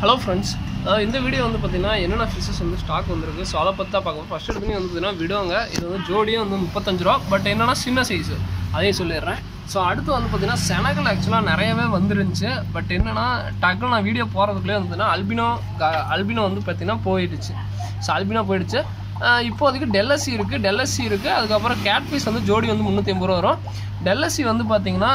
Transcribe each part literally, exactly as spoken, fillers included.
Hello friends, இந்த video வந்து பார்த்தீங்கன்னா என்னென்ன ஃபிஷஸ் வந்து ஸ்டாக் வந்திருக்கு. ஸோ அதை பற்றி தான் பார்க்கணும். ஃபர்ஸ்ட் எடுத்துன்னு வந்து பார்த்தீங்கன்னா விடுவாங்க. இது வந்து ஜோடியே வந்து முப்பத்தஞ்சு ரூபா. பட் என்னன்னா சின்ன சைஸு, அதையும் சொல்லிடுறேன். ஸோ அடுத்து வந்து பார்த்தீங்கன்னா செனகல் ஆக்சுவலாக நிறையவே வந்துருந்துச்சு. பட் என்னன்னா டக்குன்னு நான் வீடியோ போகிறதுக்குள்ளே வந்துன்னா அல்பினோ அல்பினோ வந்து பார்த்தீங்கன்னா போயிடுச்சு. ஸோ அல்பினோ போயிடுச்சு. இப்போதைக்கு டெல்லசி இருக்குது டெல்லசி இருக்குது அதுக்கப்புறம் கேட் பீஸ் வந்து ஜோடி வந்து முந்நூற்றி ஐம்பது ரூபா வரும். டெல்லசி வந்து பார்த்தீங்கன்னா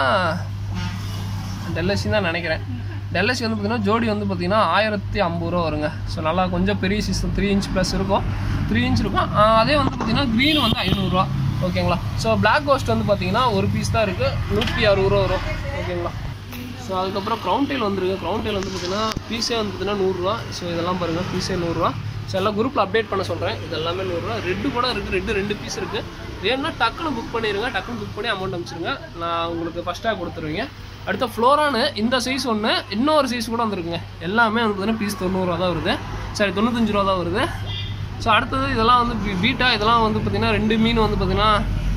டெல்லசி தான் நினைக்கிறேன். டெல்லசி வந்து பார்த்தீங்கன்னா ஜோடி வந்து பார்த்தீங்கன்னா ஆயிரத்தி ஐம்பது ரூபா வருங்க. ஸோ நல்லா கொஞ்சம் பெரிய சிஸ்டம், த்ரீ இன்ச் ப்ளஸ் இருக்கும் த்ரீ இன்ச் இருக்கும். அதே வந்து பார்த்தீங்கன்னா க்ரீன் வந்து ஐநூறுரூவா. ஓகேங்களா. ஸோ பிளாக் கோஸ்ட் வந்து பார்த்தீங்கன்னா ஒரு பீஸ் தான் இருக்குது, நூற்றி அறுபது ரூபா வரும். ஓகேங்களா. ஸோ அதுக்கப்புறம் க்ரௌன் டெயில் வந்துருக்கு. க்ரௌன் டெயில் வந்து பார்த்தீங்கன்னா பீஸே வந்து பார்த்தீங்கன்னா நூறுரூவா. ஸோ இதெல்லாம் பாருங்கள், பீஸே நூறுரூவா. ஸோ எல்லாம் குரூப்பில் அப்டேட் பண்ண சொல்கிறேன். இது எல்லாமே நூறுரூவா. ரெட்டு கூட இருக்குது, ரெட்டு ரெண்டு பீஸ் இருக்குது. வேணும்னா டக்குன்னு புக் பண்ணிடுங்க, டக்குன்னு புக் பண்ணி அமௌண்ட் அனுப்பிச்சிருங்க. நான் உங்களுக்கு ஃபஸ்ட்டாக கொடுத்துருவீங்க. அடுத்த ஃப்ளோரானு இந்த சைஸ் ஒன்று, இன்னொரு சைஸ் கூட வந்துருக்குங்க. எல்லாமே வந்து பார்த்தீங்கன்னா பீஸ் தொண்ணூறுரூவா தான் வருது, சரி தொண்ணூத்தஞ்சு ரூபா தான் வருது. ஸோ அடுத்தது இதெல்லாம் வந்து பீட்டா, இதெல்லாம் வந்து பார்த்திங்கன்னா ரெண்டு மீன் வந்து பார்த்திங்கன்னா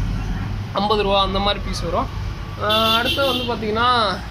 ஐம்பது ரூபா அந்த மாதிரி பீஸ் வரும். அடுத்து வந்து பார்த்திங்கன்னா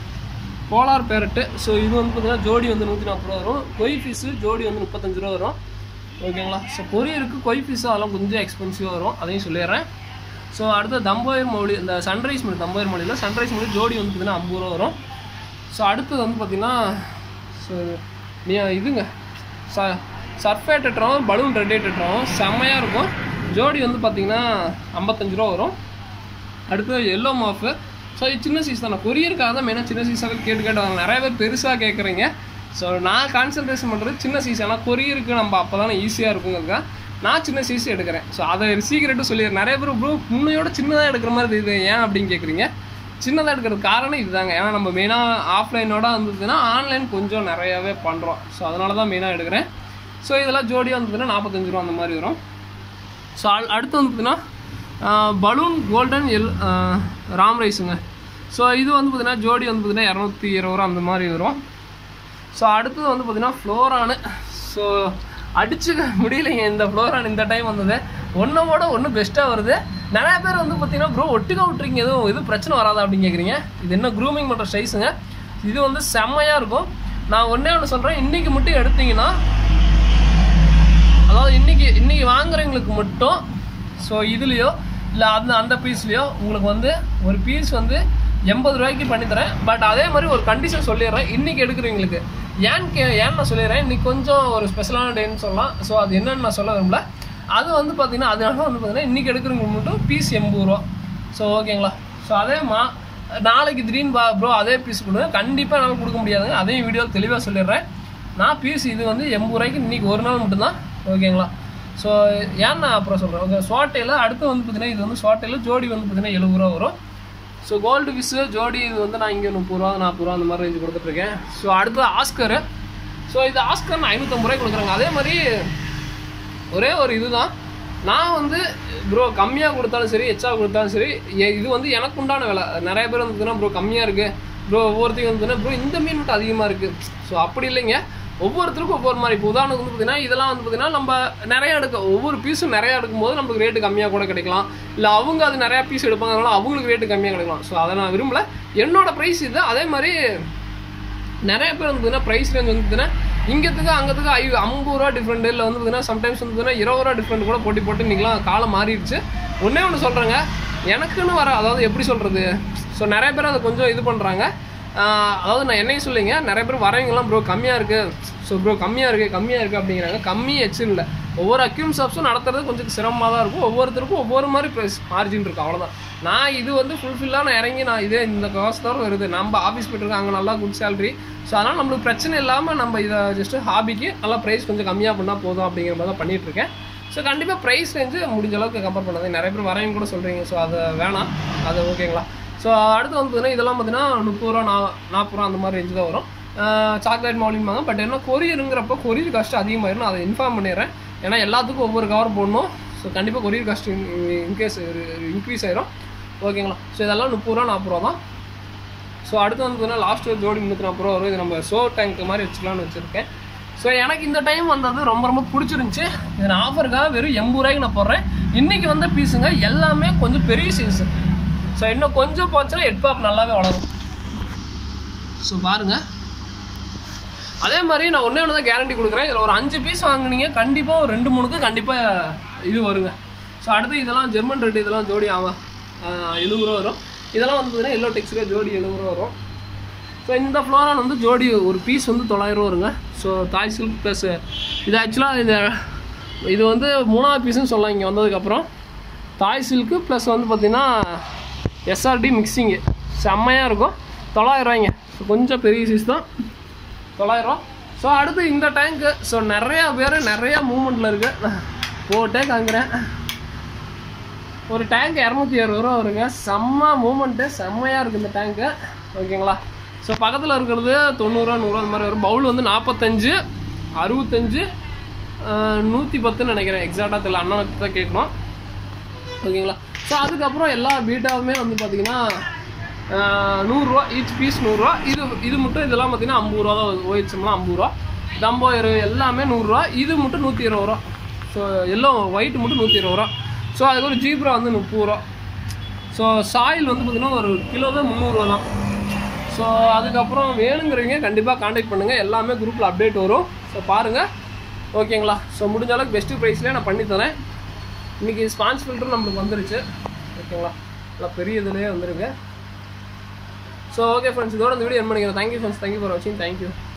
போலார் பேரட்டு. ஸோ இது வந்து பார்த்திங்கன்னா ஜோடி வந்து நூற்றி நாற்பது ரூபா வரும். கொய் ஃபீஸு ஜோடி வந்து முப்பத்தஞ்சு ரூபா வரும். ஓகேங்களா. ஸோ கொரியருக்கு கொய் ஃபீஸு அதெல்லாம் கொஞ்சம் எக்ஸ்பென்சிவாக வரும், அதையும் சொல்லிடுறேன். ஸோ அடுத்து தம்போயர் மொழி, இந்த சன்ரைஸ் மொழி, தம்போயர் மொழியில் சன்ரைஸ் மொழி ஜோடி வந்து பார்த்திங்கன்னா ஐம்பது ரூபா வரும். ஸோ அடுத்தது வந்து பார்த்திங்கன்னா ஸோ நீ இதுங்க ச சர்ஃபேட் டெட்ராவும் பலூன் ரெட் டெட்ராவும் செம்மையாக இருக்கும். ஜோடி வந்து பார்த்திங்கன்னா ஐம்பத்தஞ்சு ரூபா வரும். அடுத்தது எல்லோ மாஃபு. ஸோ இது சின்ன சைஸ் தான். நான் கொரியருக்காக தான் மெயினாக சின்ன சைஸாக கேட்டு கேட்டாங்க. நிறைய பேர் பெருசாக கேட்குறீங்க. ஸோ நான் கான்சன்ட்ரேஷன் பண்ணுறது சின்ன சைஸ். ஏன்னா கொரியருக்கு நம்ம அப்போ தானே ஈஸியாக இருக்குங்கிறதுக்காக நான் சின்ன சைஸ் எடுக்கிறேன். ஸோ அதை சீக்கிரட்டும் சொல்லிடுறேன். நிறைய பேர் ப்ரோ முன்னையோட சின்னதாக எடுக்கிற மாதிரி இது ஏன் அப்படின்னு கேட்குறீங்க. சின்னதாக எடுக்கிறது காரணம் இதுதாங்க. ஏன்னா நம்ம மெயினாக ஆஃப்லைனோட வந்ததுன்னா ஆன்லைன் கொஞ்சம் நிறையாவே பண்ணுறோம். ஸோ அதனால தான் மெயினாக எடுக்கிறேன். ஸோ இதெல்லாம் ஜோடியாக வந்துதுன்னா நாற்பத்தஞ்சு ரூபா அந்த மாதிரி வரும். ஸோ அடுத்து வந்து பார்த்தீங்கன்னா பலூன் கோல்டன் எல் ராம் ரைஸுங்க. ஸோ இது வந்து பார்த்தீங்கன்னா ஜோடி வந்து பார்த்தீங்கன்னா இரநூத்தி இருபது ரூபா அந்த மாதிரி வரும். ஸோ அடுத்தது வந்து பார்த்தீங்கன்னா ஃப்ளோரானு. ஸோ அடிச்சுக்க முடியலைங்க இந்த ஃப்ளோரான் இந்த டைம் வந்தது. ஒன்றோட ஒன்று பெஸ்ட்டாக வருது. நிறையா பேர் வந்து பார்த்தீங்கன்னா ப்ரோ ஒட்டுக்கா விட்டுறீங்க, எதுவும் எதுவும் பிரச்சனை வராதா அப்படின்னு கேட்குறீங்க. இது என்ன க்ரூமிங் பண்ணுற சைஸுங்க. இது வந்து செம்மையாக இருக்கும். நான் ஒன்றே ஒன்று சொல்கிறேன், இன்றைக்கி மட்டும் எடுத்தீங்கன்னா, அதாவது இன்றைக்கி இன்றைக்கி வாங்குறவங்களுக்கு மட்டும் ஸோ இதுலேயோ இல்லை அந்த அந்த பீஸ்லேயோ உங்களுக்கு வந்து ஒரு பீஸ் வந்து எண்பது ரூபாய்க்கு பண்ணித்தரேன். பட் அதே மாதிரி ஒரு கண்டிஷன் சொல்லிடுறேன். இன்றைக்கி எடுக்கிறவங்களுக்கு ஏன்னு கே ஏன்னு நான் சொல்லிடுறேன். இன்றைக்கி கொஞ்சம் ஒரு ஸ்பெஷலான டேன்னு சொல்லலாம். ஸோ அது என்னென்னு நான் சொல்ல விரும்பல. அது வந்து பார்த்திங்கன்னா அதனால வந்து பார்த்திங்கன்னா இன்றைக்கி எடுக்கிறவங்களுக்கு மட்டும் பீஸ் எண்பது ரூபா. ஸோ ஓகேங்களா. ஸோ அதே மா நாளைக்கு திடீர்னு பா ப்ரோ அதே பீஸ் கொடுங்க, கண்டிப்பாக என்னால் கொடுக்க முடியாதுங்க. அதையும் வீடியோவில் தெளிவாக சொல்லிடுறேன். நான் பீஸ் இது வந்து எண்பது ரூபாய்க்கு இன்றைக்கி ஒரு நாள் மட்டும்தான். ஓகேங்களா. ஸோ ஏன் நான் அப்புறம் சொல்கிறேன். ஓகே. ஸ்வாட்டையில் அடுத்து வந்து பார்த்திங்கன்னா இது வந்து ஸ்வாட்டையில் ஜோடி வந்து பார்த்திங்கன்னா எழுபது ரூபா வரும். ஸோ கோல்டு ஃபிஷ்ஷு ஜோடி இது வந்து நான் இங்கே முப்பது ரூபா நாற்பது ரூபா அந்த மாதிரி ரேஞ்சு கொடுத்துட்ருக்கேன். ஸோ அடுத்தது ஆஸ்கரு. ஸோ இது ஆஸ்கர் நான் ஐநூற்றம்பது ரூபாய்க்கு கொடுக்குறேங்க. அதே மாதிரி ஒரே ஒரு இது தான், நான் வந்து ப்ரோ கம்மியாக கொடுத்தாலும் சரி எச்சா கொடுத்தாலும் சரி இது வந்து எனக்கு உண்டான விலை. நிறைய பேர் வந்துன்னா ப்ரோ கம்மியாக இருக்குது ப்ரோ, ஒவ்வொருத்தையும் வந்துன்னா ப்ரோ இந்த மீன் மட்டும் அதிகமாக இருக்குது. ஸோ அப்படி இல்லைங்க, ஒவ்வொருத்தருக்கும் ஒவ்வொரு மாதிரி. இப்போ உதாரணத்துக்கு வந்து பார்த்தீங்கன்னா இதெல்லாம் வந்து பார்த்தீங்கன்னா நம்ம நிறையா எடுக்க ஒவ்வொரு பீஸும் நிறையா எடுக்கும்போது நமக்கு ரேட்டு கம்மியாக கூட கிடைக்கலாம். இல்லை அவங்க அது நிறையா பீஸ் எடுப்பாங்க, அதனால அவங்களுக்கு ரேட்டு கம்மியாக கிடைக்கலாம். ஸோ அதை நான் விரும்பல. என்னோட ப்ரைஸ் இது. அதே மாதிரி நிறைய பேர் வந்து பார்த்தீங்கன்னா ப்ரைஸ் ரேஞ்ச் வந்து பார்த்தீங்கன்னா இங்கத்துக்கு அங்கத்துக்கு ஐ ஐம்பது ரூபா டிஃப்ரெண்ட், இல்லை வந்து பார்த்தீங்கன்னா சம்டைம்ஸ் வந்து பார்த்தீங்கன்னா இருபது ரூபா டிஃப்ரெண்ட் கூட போட்டி போட்டு இன்றைக்கெலாம் காலம் மாறிடுச்சு. ஒன்றே ஒன்று சொல்கிறேங்க, எனக்குன்னு வர அதாவது எப்படி சொல்கிறது. ஸோ நிறைய பேர் அதை கொஞ்சம் இது பண்ணுறாங்க. அதாவது நான் என்னையும் சொல்லிங்க, நிறைய பேர் வரவங்கலாம் ப்ரோ கம்மியாக இருக்குது, ஸோ ப்ரோ கம்மியாக இருக்குது கம்மியாக இருக்குது அப்படிங்கிறாங்க. கம்மி எச்சு இல்லை. ஒவ்வொரு அக்யூம் ஷாப்ஸும் நடத்துறது கொஞ்சம் சிரமமாக தான் இருக்கும். ஒவ்வொருத்தருக்கும் ஒவ்வொரு மாதிரி ப்ரைஸ் மார்ஜின் இருக்கும், அவ்வளோதான். நான் இது வந்து ஃபுல்ஃபில்லாக நான் இறங்கி நான் இதே இந்த காசு தான் வருது. நம்ம ஆஃபீஸ் போய்ட்டுருக்கோம், அங்கே நல்லா குட் சேலரி. ஸோ அதனால் நம்மளுக்கு பிரச்சனை இல்லாமல் நம்ம இதை ஜஸ்ட்டு ஹாபிக்கு நல்லா ப்ரைஸ் கொஞ்சம் கம்மியாக பண்ணால் போதும் அப்படிங்கிற மாதிரி தான் பண்ணிகிட்ருக்கேன். ஸோ கண்டிப்பாக ப்ரைஸ் ரேஞ்சு முடிஞ்ச அளவுக்கு கம்பேர் பண்ணாதே. நிறைய பேர் வரவங்க கூட சொல்கிறீங்க, ஸோ அதை வேணாம், அது ஓகேங்களா. ஸோ அடுத்து வந்து பார்த்தீங்கன்னா இதெல்லாம் பார்த்தீங்கன்னா முப்பது ரூபா நா நாற்பது ரூபா அந்த மாதிரி ரேஞ்சு தான் வரும். சாக்லேட் மௌலிம்பாங்க. பட் என்ன கொரியருங்கிறப்போ கொரியர் காஸ்ட்டு அதிகமாகிடும். அதை இன்ஃபார்ம் பண்ணிடுறேன். ஏன்னா எல்லாத்துக்கும் ஒவ்வொரு கவர் போடணும். ஸோ கண்டிப்பாக கொரியர் காஸ்ட் இன்கேஸ் இன்க்ரீஸ் ஆயிரும். ஓகேங்களா. ஸோ இதெல்லாம் முப்பது ரூபா நாற்பது ரூபா தான். ஸோ அடுத்து வந்து பார்த்தீங்கன்னா லாஸ்ட் ஒரு ஜோடி முந்நூற்றி நாற்பது ரூபா வரும். இது நம்ம ஷோ டேங்க் மாதிரி வச்சுக்கலாம்னு வச்சுருக்கேன். ஸோ எனக்கு இந்த டைம் வந்தது ரொம்ப ரொம்ப பிடிச்சிருந்துச்சி. இது நான் ஆஃபருக்காக வெறும் எண்பது ரூபாய்க்கு நான் போடுறேன். இன்றைக்கி வந்த பீஸுங்க எல்லாமே கொஞ்சம் பெரிய சைஸு. ஸோ இன்னும் கொஞ்சம் போச்சுன்னா ஹெட் பாப் நல்லாவே வளரும். ஸோ பாருங்கள், அதே மாதிரி நான் ஒன்றே ஒன்று தான் கேரண்டி கொடுக்குறேன். இதில் ஒரு அஞ்சு பீஸ் வாங்கினீங்க கண்டிப்பாக ஒரு ரெண்டு மூணுக்கு கண்டிப்பாக இது வருங்க. ஸோ அடுத்து இதெல்லாம் ஜெர்மன் ரெட், இதெல்லாம் ஜோடி ஆகும் எழுபது ரூபா வரும். இதெல்லாம் வந்து பார்த்தீங்கன்னா எல்லோ டெக்ஸ்டர் ஜோடி எழுபது ரூபா வரும். ஸோ இந்த ஃப்ளோரான் வந்து ஜோடி ஒரு பீஸ் வந்து தொள்ளாயிரம் ரூபா வருங்க. ஸோ தாய் சில்க் ப்ளஸ் இது ஆக்சுவலாக இது இது வந்து மூணாவது பீஸுன்னு சொல்லலாம். இங்கே வந்ததுக்கப்புறம் தாய் சில்க்கு ப்ளஸ் வந்து பார்த்திங்கன்னா எஸ்ஆர்டி மிக்சிங்கு செம்மையாக இருக்கும். தொள்ளாயிரம் ரூபாய்ங்க. ஸோ கொஞ்சம் பெரிய சைஸ் தான், தொள்ளாயிரரூவா. ஸோ அடுத்து இந்த டேங்க்கு. ஸோ நிறையா பேர் நிறையா மூமெண்ட்டில் இருக்குது, போட்டே காங்கிறேன். ஒரு டேங்க் இரநூத்தி அறுபது ரூபா வருங்க. செம்ம மூமெண்ட்டு, செம்மையாக இருக்குது இந்த டேங்க்கு. ஓகேங்களா. ஸோ பக்கத்தில் இருக்கிறது தொண்ணூறுரூவா நூறுரூவா அந்த மாதிரி வரும். பவுல் வந்து நாற்பத்தஞ்சு அறுபத்தஞ்சு நூற்றி பத்துன்னு நினைக்கிறேன், எக்ஸாக்டாக தெரியல, அண்ணனுக்கு தான் கேட்கணும். ஓகேங்களா. ஸோ அதுக்கப்புறம் எல்லா பீட்டாவுமே வந்து பார்த்திங்கன்னா நூறுரூவா ஈச் பீஸ் நூறுரூவா. இது இது மட்டும் இதெல்லாம் பார்த்திங்கன்னா ஐம்பது ரூபா தான். ஒயிட்ஸ்லாம் ஐம்பது ரூபா, டம்போயர் எல்லாமே நூறுரூவா. இது மட்டும் நூற்றி இருபது ரூபா. ஸோ எல்லாம் ஒயிட் மட்டும் நூற்றி இருபது ரூபா. ஸோ அதுக்கு ஒரு ஜீப்ரா வந்து முப்பது ரூபா. ஸோ சாயில் வந்து பார்த்திங்கன்னா ஒரு கிலோ தான் முந்நூறுரூவா தான். ஸோ அதுக்கப்புறம் வேணுங்கிறவங்க கண்டிப்பாக காண்டாக்ட் பண்ணுங்கள், எல்லாமே குரூப்பில் அப்டேட் வரும். ஸோ பாருங்கள். ஓகேங்களா. ஸோ முடிஞ்ச அளவுக்கு பெஸ்ட்டு ப்ரைஸ்லேயே நான் பண்ணித்தரேன். இன்றைக்கி ஸ்பான்ஸ் ஃபில்டர் நம்மளுக்கு வந்துருச்சு. ஓகேங்களா. நல்லா பெரிய இதுலேயே வந்துருக்கு. ஸோ ஓகே ஃப்ரெண்ட்ஸ், இதோட இந்த வீடியோ என் பண்ணிக்கிறேன். தேங்க்யூ ஃப்ரெண்ட்ஸ், தேங்க்யூ ஃபார் வாட்சிங், தேங்க்யூ.